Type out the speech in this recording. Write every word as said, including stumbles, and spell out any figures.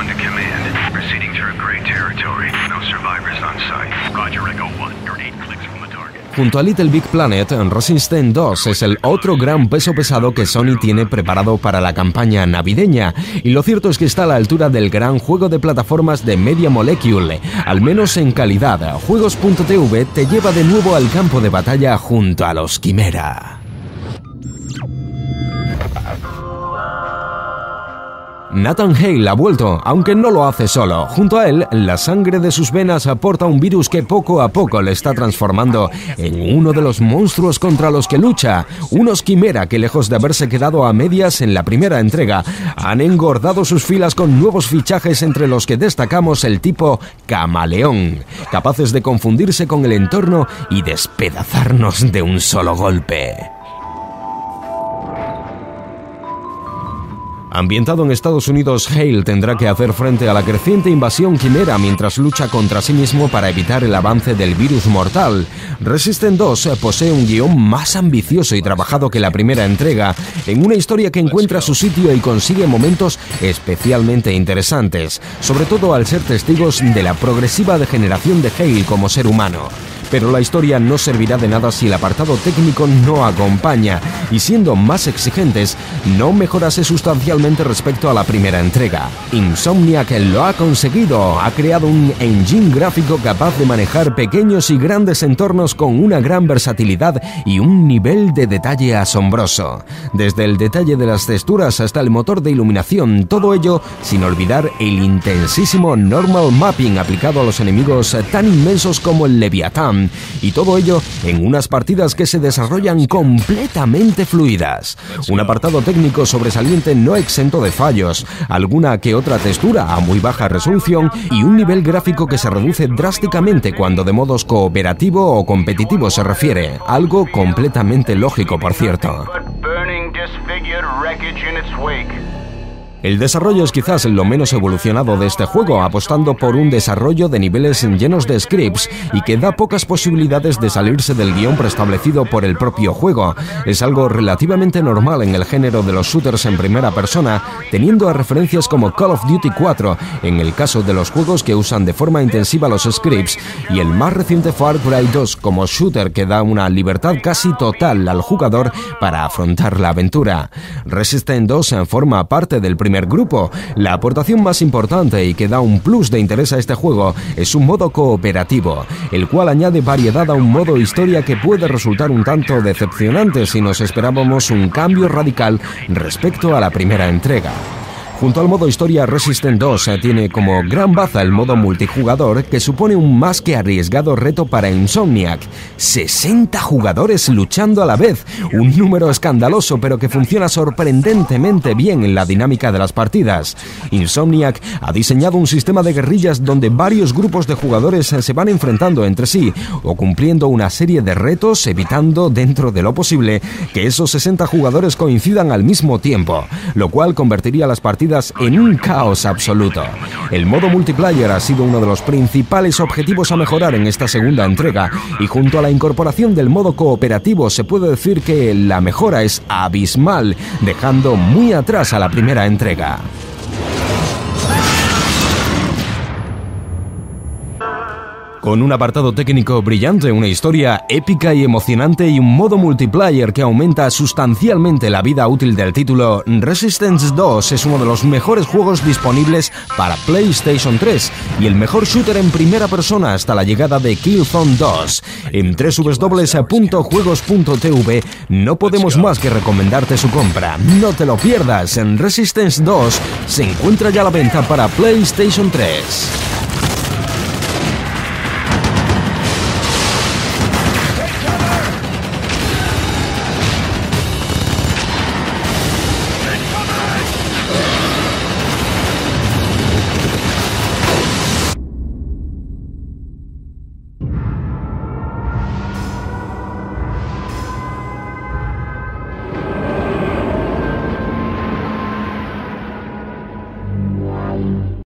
one to command. Proceeding through gray territory. No survivors on site. Roger, Echo one. You're eight clicks from the target. Junto a Little Big Planet, Resistance dos es el otro gran peso pesado que Sony tiene preparado para la campaña navideña, y lo cierto es que está a la altura del gran juego de plataformas de Media Molecule, al menos en calidad. Juegos punto tv te lleva de nuevo al campo de batalla junto a los Quimera. Nathan Hale ha vuelto, aunque no lo hace solo. Junto a él, la sangre de sus venas aporta un virus que poco a poco le está transformando en uno de los monstruos contra los que lucha. Unos Quimera que, lejos de haberse quedado a medias en la primera entrega, han engordado sus filas con nuevos fichajes, entre los que destacamos el tipo Camaleón, capaces de confundirse con el entorno y despedazarnos de un solo golpe. Ambientado en Estados Unidos, Hale tendrá que hacer frente a la creciente invasión quimera mientras lucha contra sí mismo para evitar el avance del virus mortal. Resistance dos posee un guión más ambicioso y trabajado que la primera entrega, en una historia que encuentra su sitio y consigue momentos especialmente interesantes, sobre todo al ser testigos de la progresiva degeneración de Hale como ser humano. Pero la historia no servirá de nada si el apartado técnico no acompaña, y siendo más exigentes, no mejorase sustancialmente respecto a la primera entrega. Insomniac lo ha conseguido, ha creado un engine gráfico capaz de manejar pequeños y grandes entornos con una gran versatilidad y un nivel de detalle asombroso. Desde el detalle de las texturas hasta el motor de iluminación, todo ello sin olvidar el intensísimo normal mapping aplicado a los enemigos tan inmensos como el Leviatán, y todo ello en unas partidas que se desarrollan completamente fluidas. Un apartado técnico sobresaliente no exento de fallos, alguna que otra textura a muy baja resolución y un nivel gráfico que se reduce drásticamente cuando de modos cooperativo o competitivo se refiere, algo completamente lógico, por cierto. El desarrollo es quizás lo menos evolucionado de este juego, apostando por un desarrollo de niveles llenos de scripts y que da pocas posibilidades de salirse del guión preestablecido por el propio juego. Es algo relativamente normal en el género de los shooters en primera persona, teniendo a referencias como Call of Duty cuatro, en el caso de los juegos que usan de forma intensiva los scripts, y el más reciente Far Cry dos como shooter que da una libertad casi total al jugador para afrontar la aventura. Resistance dos forma parte del primer grupo. La aportación más importante y que da un plus de interés a este juego es un modo cooperativo, el cual añade variedad a un modo historia que puede resultar un tanto decepcionante si nos esperábamos un cambio radical respecto a la primera entrega. Junto al modo historia, Resistance dos tiene como gran baza el modo multijugador, que supone un más que arriesgado reto para Insomniac. sesenta jugadores luchando a la vez, un número escandaloso pero que funciona sorprendentemente bien en la dinámica de las partidas. Insomniac ha diseñado un sistema de guerrillas donde varios grupos de jugadores se van enfrentando entre sí o cumpliendo una serie de retos, evitando dentro de lo posible que esos sesenta jugadores coincidan al mismo tiempo, lo cual convertiría las partidas en un caos absoluto. El modo multiplayer ha sido uno de los principales objetivos a mejorar en esta segunda entrega, y junto a la incorporación del modo cooperativo se puede decir que la mejora es abismal, dejando muy atrás a la primera entrega. Con un apartado técnico brillante, una historia épica y emocionante y un modo multiplayer que aumenta sustancialmente la vida útil del título, Resistance dos es uno de los mejores juegos disponibles para PlayStation tres y el mejor shooter en primera persona hasta la llegada de Killzone dos. En doble u doble u doble u punto juegos punto tv no podemos más que recomendarte su compra. No te lo pierdas, en Resistance dos se encuentra ya a la venta para PlayStation tres.